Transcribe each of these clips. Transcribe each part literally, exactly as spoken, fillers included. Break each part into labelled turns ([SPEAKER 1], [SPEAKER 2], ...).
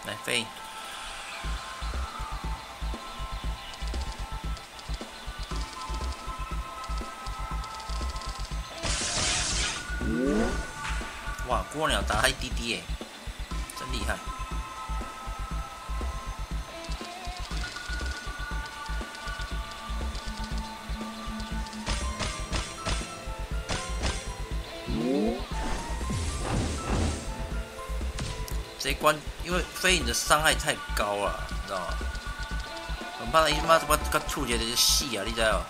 [SPEAKER 1] 来飞。哇，孤鸟打他一滴滴耶，真厉害！这一关因为飞影的伤害太高了，你知道吗？我怕他一妈我我触起来就死啊，你知道？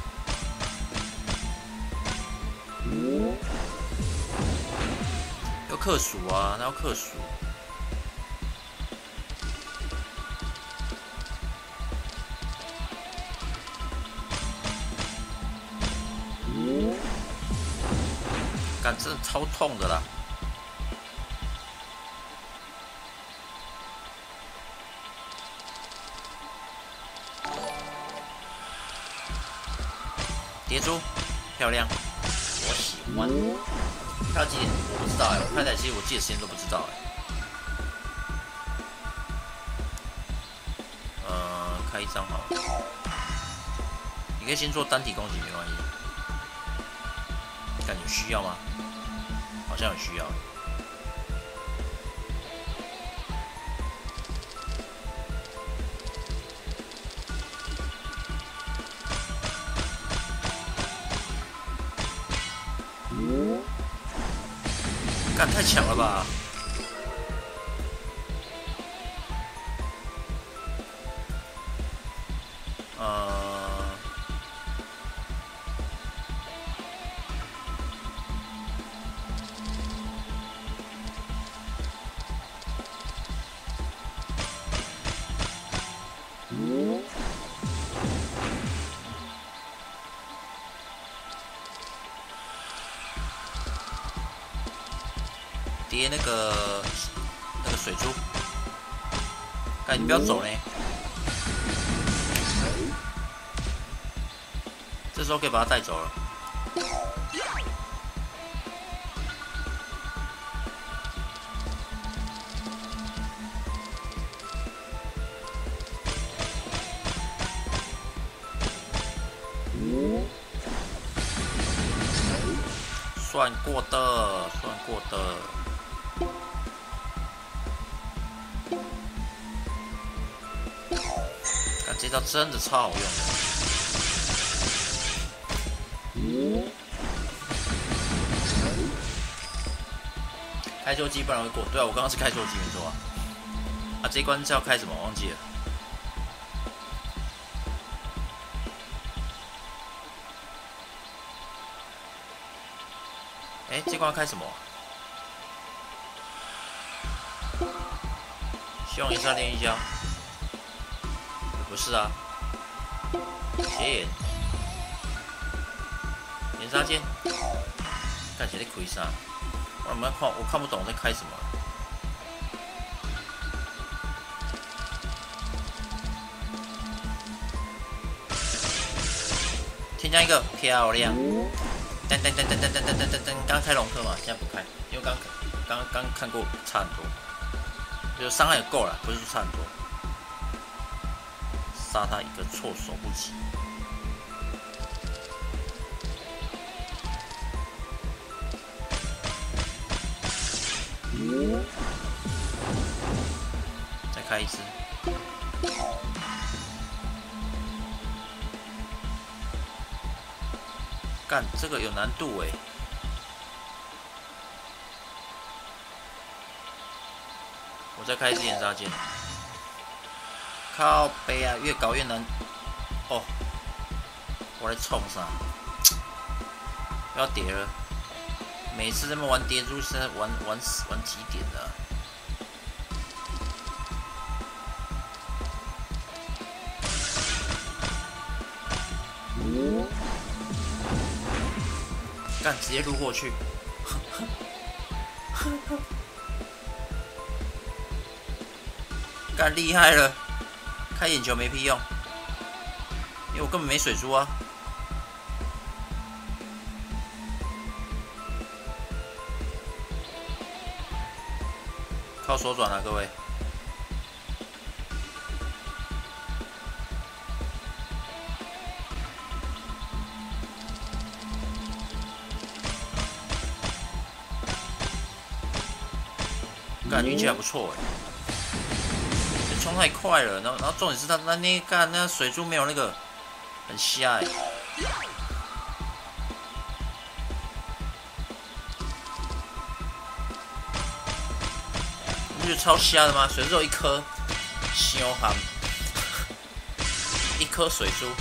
[SPEAKER 1] 要克数啊，那要克数。干，真的超痛的啦！叠珠，漂亮，我喜欢。跳几点？我不知道哎、欸，我开台机我记得时间都不知道哎、欸。呃，开一张好了。你可以先做单体攻击，没关系。感觉需要吗？好像有需要。干，太强了吧！呃，叠那个那个水珠，干，你不要走嘞！这时候可以把它带走了。算过的，算过的。看这招真的超好用的。开救机不然会过。对啊，我刚刚是开救机没错啊。啊，这一关是要开什么？忘记了。哎、欸，这关要开什么？希望也是要练一下。不是啊。斜眼。连杀剑。看起来在亏啥？我们看，我看不懂在开什么。添加一个漂亮。噔噔噔噔噔噔噔噔噔噔，刚开龙克嘛，现在不开，因为刚刚刚看过差很多，就伤害也够了，不是说差很多。杀他一个措手不及。再开一次。干，这个有难度哎。我再开一次岩杀剑。靠背啊，越搞越难。哦，我来冲啥？不要叠了。每次这么玩叠珠是玩玩玩几点的、啊？干，直接撸过去。干，厉害了！开眼球没屁用，因为我根本没水珠啊。靠手转啊，各位。 干运气还不错哎，冲太快了，然后然后重点是他那那干那水柱没有那个，很瞎哎。你不觉得超瞎的吗？水柱有一颗，凶悍，一颗水珠。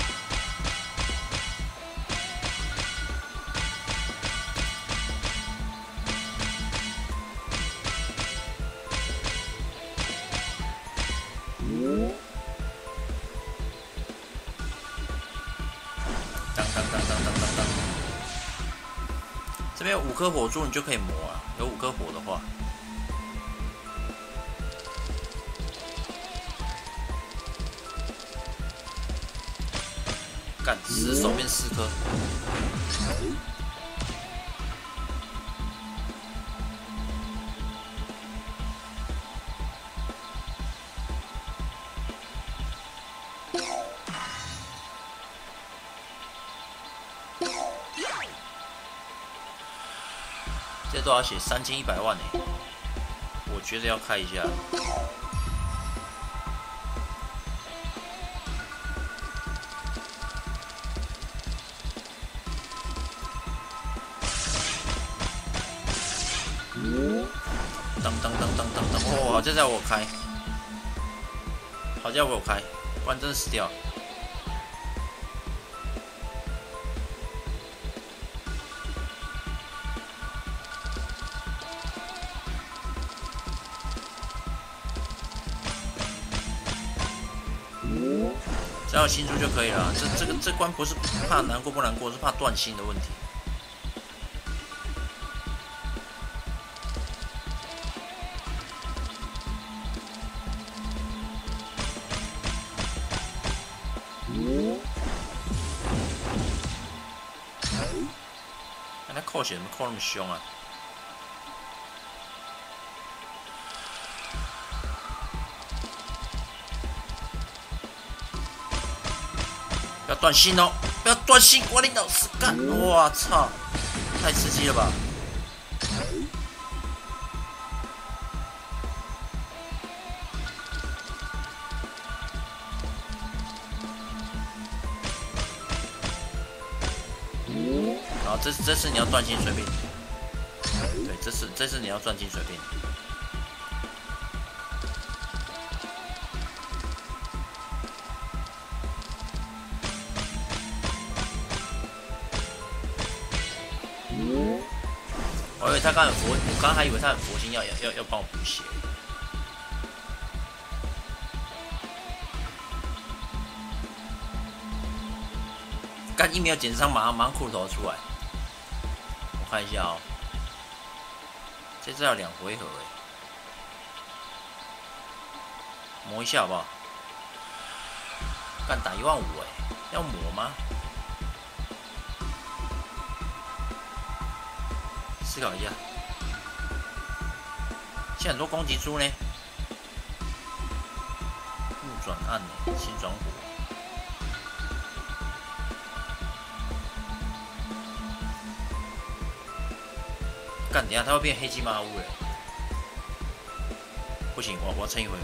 [SPEAKER 1] 当当当当当当当，这边有五颗火珠，你就可以磨啊。有五颗火的话，干十手变四颗。这多少血？三千一百万哎！我觉得要开一下。当当当当当当！哦，好在在我开，好在我有开，不然真的死掉。只要有新珠就可以了。这这个这关不是怕难过不难过，是怕断心的问题。看他扣血怎么扣那么凶啊？不要断心哦！不要断心，我领导是干！我操，太刺激了吧！然后这这次你要断心水平，对，这次这次你要断心水平。我以为他刚有佛，我刚还以为他有佛心要要要要帮我补血。干一没有减伤，马上马上骷髅头出来。我看一下哦，这次要两回合哎，磨一下好不好？干打一万五哎，要磨吗？思考一下，现在很多攻击珠呢，误转暗呢，新转火。干，等一下他会变黑鸡麻乌嘞，不行，我我要撑一回合。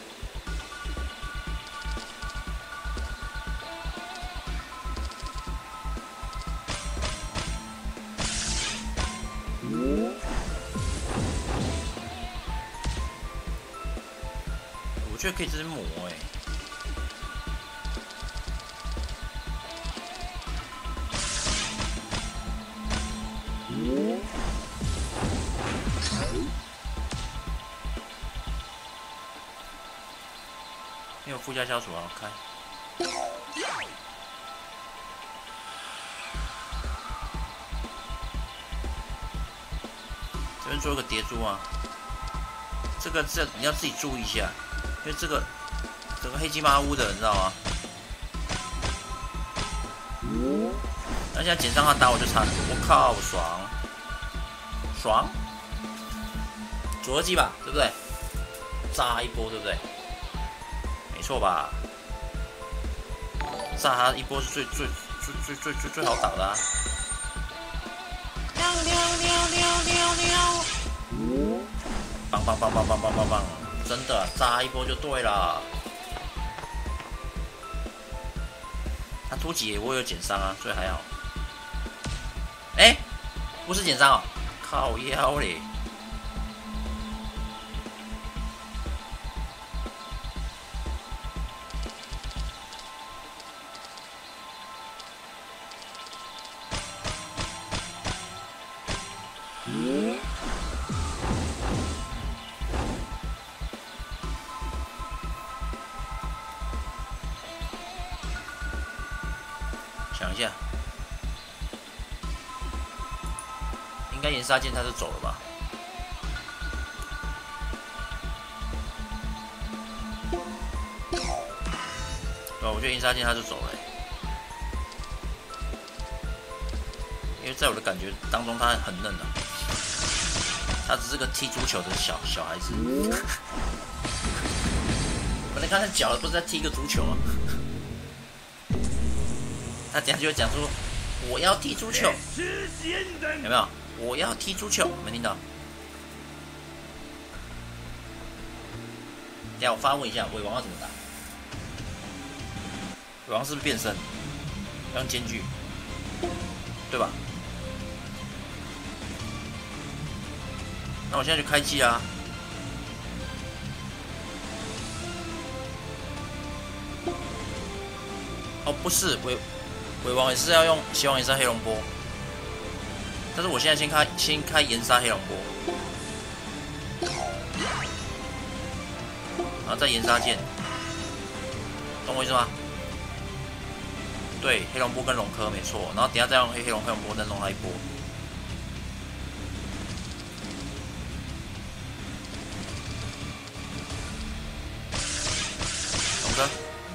[SPEAKER 1] 我觉得可以直接磨哎、欸。没有附加消除啊，开。这边做一个叠珠啊，这个这你要自己注意一下。因为这个整个黑鸡麻乌的，你知道吗？那现在减伤他打我就差了，我靠，爽爽，左合击吧，对不对？炸一波，对不对？没错吧？炸他一波是最最最最最最最好打的啊！喵喵喵喵喵喵！棒棒棒棒棒棒棒棒！真的炸一波就对了。他突击我有减伤啊，所以还好。哎、欸，不是减伤哦，靠腰嘞！想一下，应该岩沙剑他就走了吧？对，我觉得岩沙剑他就走了、欸，因为在我的感觉当中他很嫩啊，他只是个踢足球的小小孩子。我才刚才脚不是在踢个足球啊？他等下就会讲说：“我要踢足球，有没有？我要踢足球，没听到？”等下我发问一下，尾王要怎么打？尾王是不是变身？要用间距，对吧？那我现在就开机啊！哦，不是尾。尾王也是要用希望岩沙黑龙波，但是我现在先开先开岩沙黑龙波，然后再岩沙剑，懂我意思吗？对，黑龙波跟龙科没错，然后等下再用黑黑龙黑龙波再弄他一波。龙哥。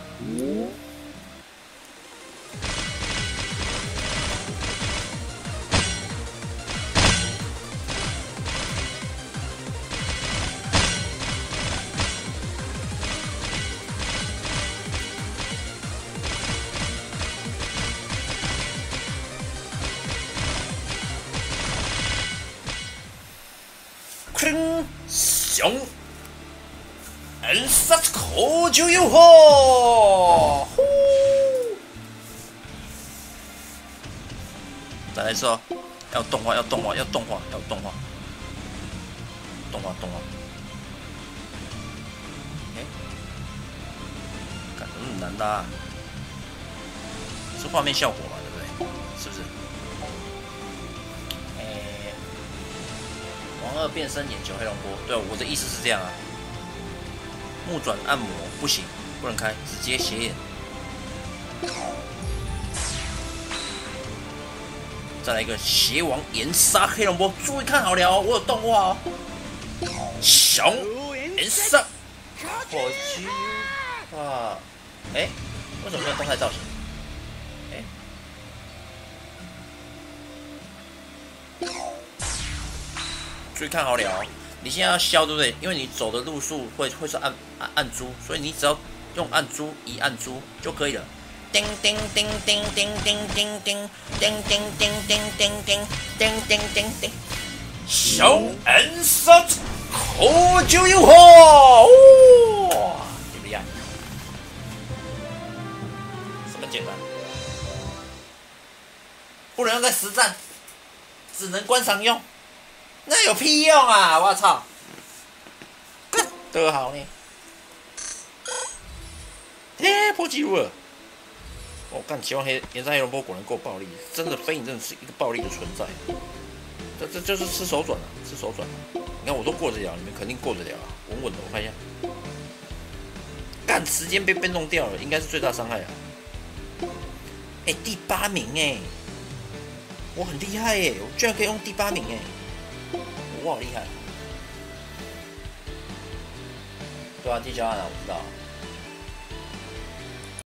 [SPEAKER 1] 熊，暗杀口就有火，再来一次哦！要动画，要动画，要动画，要动画，动画，动画。哎、欸，干什么那么难的、啊？是画面效果嘛，对不对？是不是？哎、欸，王二变身眼球黑龙波，对，我的意思是这样啊。木转按摩不行，不能开，直接斜眼。再来一个邪王岩沙黑龙波，注意看好了哦，我有动画哦。熊岩沙，火鸡啊！哎，为什么没有动态造型？哎，注意看好了哦。你现在要消对不对？因为你走的路数会会是按按按珠，所以你只要用按珠一按珠就可以了。叮叮叮叮叮叮叮叮叮叮叮叮叮叮叮叮叮叮，小恩杀口就有火，哇，怎么样？这么简单？不能用在实战，只能观赏用。那有屁用啊！我操，得好呢！哎，破纪录了！我、哦、干，希望黑岩沙黑龙波果然够暴力，真的飞影真的是一个暴力的存在。这这就是吃手转啊，吃手转、啊。你看我都过得了，你们肯定过得了啊，稳稳的。我看一下，干，时间被被弄掉了，应该是最大伤害啊！哎，第八名哎，我很厉害哎，我居然可以用第八名哎！我好厉害，对啊，地胶案啊，我知道。